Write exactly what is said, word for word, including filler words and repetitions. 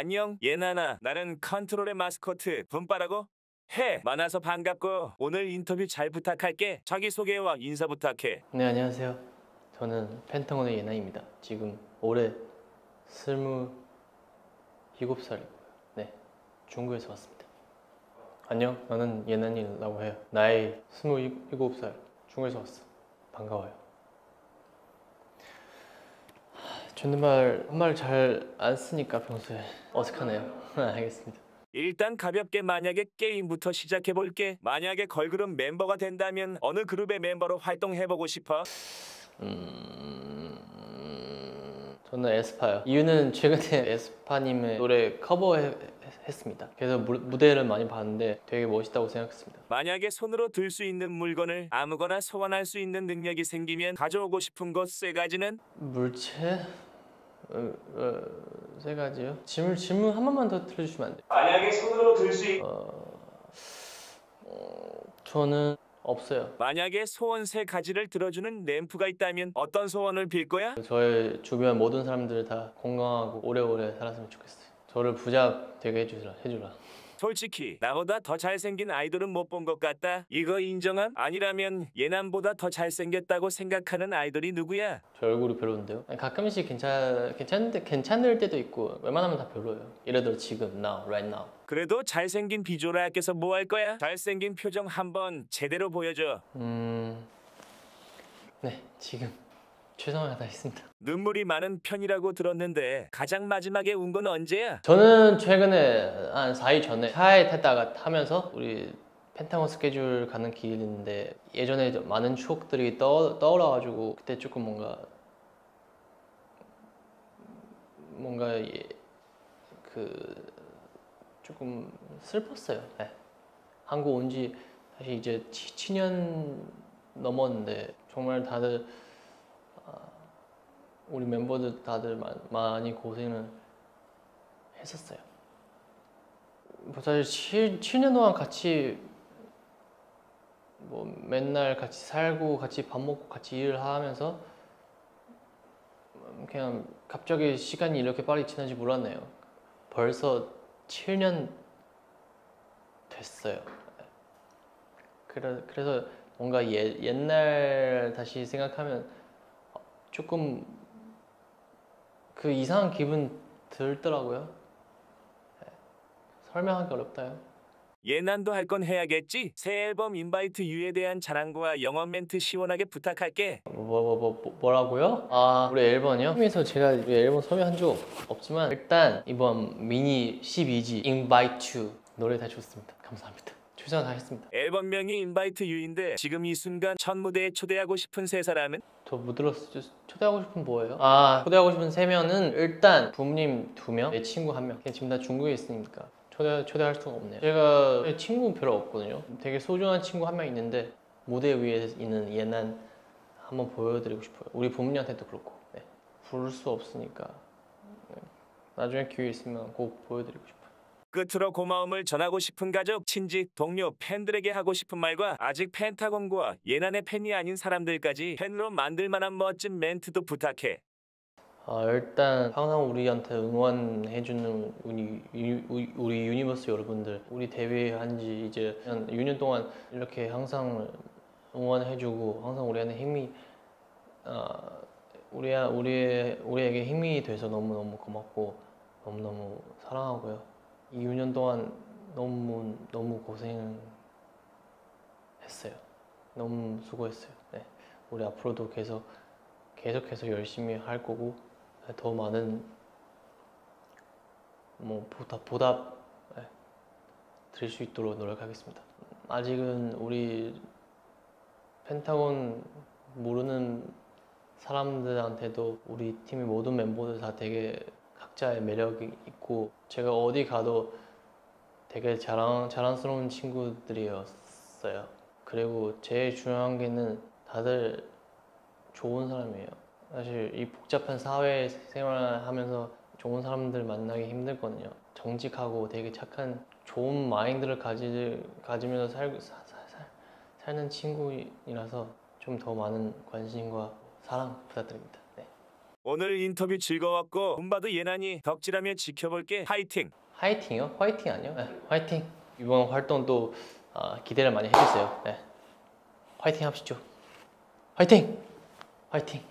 안녕 예나나, 나는 컨트롤의 마스코트 분빠라고 해. 만나서 반갑고 오늘 인터뷰 잘 부탁할게. 자기소개와 인사 부탁해. 네, 안녕하세요. 저는 펜타곤의 예나입니다. 지금 올해 스물일곱 살이고요. 네, 중국에서 왔습니다. 안녕, 나는 예나이라고 해요. 나이 스물일곱 살, 중국에서 왔어. 반가워요. 존댓말 한 말 잘 안 쓰니까 평소에 어색하네요. 알겠습니다. 일단 가볍게 만약에 게임부터 시작해볼게. 만약에 걸그룹 멤버가 된다면 어느 그룹의 멤버로 활동해보고 싶어? 음... 저는 에스파요. 이유는 최근에 에스파님의 노래 커버했습니다. 그래서 무, 무대를 많이 봤는데 되게 멋있다고 생각했습니다. 만약에 손으로 들 수 있는 물건을 아무거나 소환할 수 있는 능력이 생기면 가져오고 싶은 것 세 가지는? 물체? 어, 어, 세 가지요? 질문, 질문 한 번만 더 들려주시면 안 돼요? 만약에 손으로 들 수 있... 어, 어, 저는 없어요. 만약에 소원 세 가지를 들어주는 램프가 있다면 어떤 소원을 빌 거야? 저의 주변 모든 사람들 다 건강하고 오래오래 살았으면 좋겠어요. 저를 부자 되게 해주라, 해주라. 솔직히 나보다 더 잘생긴 아이돌은 못 본 것 같다. 이거 인정함? 아니라면 예남보다 더 잘생겼다고 생각하는 아이돌이 누구야? 저 얼굴이 별로인데요? 아니, 가끔씩 괜찮, 괜찮은데, 괜찮을 때도 있고 웬만하면 다 별로예요. 예를 들어 지금, now, right now. 그래도 잘생긴 비주얼 아껴서 뭐 할 거야? 잘생긴 표정 한번 제대로 보여줘. 음... 네, 지금 최선을 다했습니다. 눈물이 많은 편이라고 들었는데 가장 마지막에 운 건 언제야? 저는 최근에 한 사 일 전에 차에 탔다가 타면서 우리 펜타곤 스케줄 가는 길인데 예전에 많은 추억들이 떠, 떠올라가지고 그때 조금 뭔가 뭔가 예, 그 조금 슬펐어요. 네. 한국 온 지 사실 이제 칠 년 넘었는데 정말 다들 우리 멤버들 다들 마, 많이 고생을 했었어요. 뭐 사실 칠, 칠 년 동안 같이 뭐 맨날 같이 살고 같이 밥 먹고 같이 일을 하면서 그냥 갑자기 시간이 이렇게 빨리 지난지 몰랐네요. 벌써 칠 년 됐어요. 그래, 그래서 뭔가 예, 옛날 다시 생각하면 조금 그 이상한 기분 들더라고요. 네. 설명하기 어렵다요. 예난도 할 건 해야겠지? 새 앨범 인바이트 유에 대한 자랑과 영어 멘트 시원하게 부탁할게. 뭐, 뭐, 뭐, 뭐, 뭐라고요? 아, 우리 앨범이요? 팀에서 제가 우리 앨범 소개한 적 없지만 일단 이번 미니 십이 집 Invite You 노래 다 좋습니다. 감사합니다. 최선을 다했습니다. 앨범명이 인바이트 유인데 지금 이 순간 첫 무대에 초대하고 싶은 세 사람은? 저 못 들었어요. 초대하고 싶은 뭐예요? 아, 초대하고 싶은 세 명은 일단 부모님 두 명, 내 친구 한 명. 지금 다 중국에 있으니까 초대, 초대할 수가 없네요. 제가 친구 별로 없거든요. 되게 소중한 친구 한 명 있는데 무대 위에 있는 예난 한번 보여드리고 싶어요. 우리 부모님한테도 그렇고. 네. 부를 수 없으니까 네. 나중에 기회 있으면 꼭 보여드리고 싶어요. 끝으로 고마움을 전하고 싶은 가족, 친지, 동료, 팬들에게 하고 싶은 말과 아직 펜타곤과 예난의 팬이 아닌 사람들까지 팬으로 만들 만한 멋진 멘트도 부탁해. 아, 일단 항상 우리한테 응원해주는 우리, 우리, 우리 유니버스 여러분들, 우리 데뷔한 지 이제 한 육 년 동안 이렇게 항상 응원해주고 항상 우리한테 힘이 어, 우리, 우리, 우리에게 힘이 돼서 너무너무 고맙고 너무너무 사랑하고요. 이 육 년 동안 너무 너무 고생했어요. 너무 수고했어요. 네. 우리 앞으로도 계속 계속해서 열심히 할 거고 더 많은 뭐 보답 보답 네. 드릴 수 있도록 노력하겠습니다. 아직은 우리 펜타곤 모르는 사람들한테도 우리 팀의 모든 멤버들 다 되게 각자의 매력이 있고 제가 어디 가도 되게 자랑, 자랑스러운 친구들이었어요. 그리고 제일 중요한 게는 다들 좋은 사람이에요. 사실 이 복잡한 사회 생활을 하면서 좋은 사람들 만나기 힘들거든요. 정직하고 되게 착한 좋은 마인드를 가지, 가지면서 살, 사, 사, 사, 사는 친구이라서 좀 더 많은 관심과 사랑 부탁드립니다. 오늘 인터뷰 즐거웠고 본바도 예난이 덕질하며 지켜볼게. 화이팅! 화이팅이요? 화이팅 아니요? 네, 화이팅. 이번 활동도 아, 기대를 많이 해주세요. 네. 화이팅 합시죠. 화이팅! 화이팅!